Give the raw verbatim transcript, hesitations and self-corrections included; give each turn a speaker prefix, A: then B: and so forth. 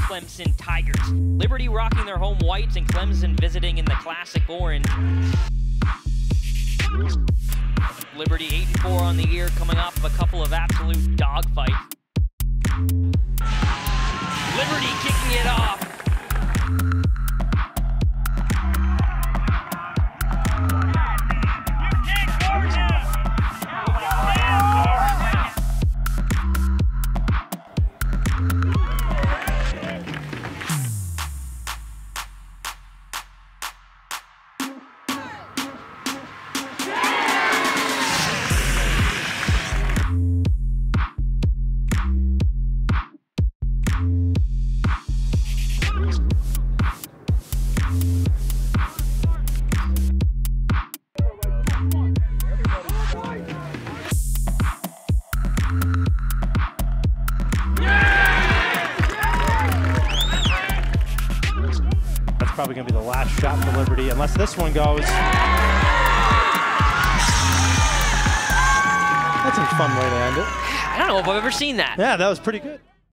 A: Clemson Tigers. Liberty rocking their home whites and Clemson visiting in the classic orange. Liberty eight and four on the year, coming off of a couple of absolute dogfights. Liberty kicking it off.
B: Probably going to be the last shot for Liberty, unless this one goes. That's a fun way to end it.
A: I don't know if I've ever seen that.
B: Yeah, that was pretty good.